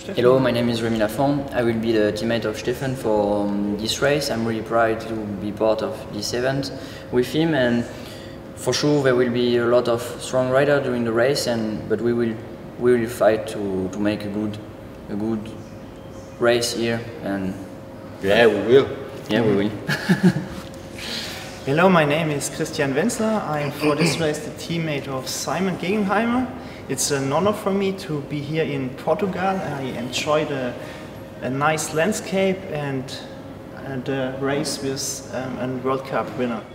Hello, my name is Rémi Lafont. I will be the teammate of Stefan for this race. I'm really proud to be part of this event with him, and for sure there will be a lot of strong riders during the race, but we will fight to make a good race here. And yeah, we will. Yeah, we will. Hello, my name is Christian Wenzler. I'm for this race the teammate of Simon Gegenheimer. It's an honor for me to be here in Portugal. I enjoyed a nice landscape and a race with a World Cup winner.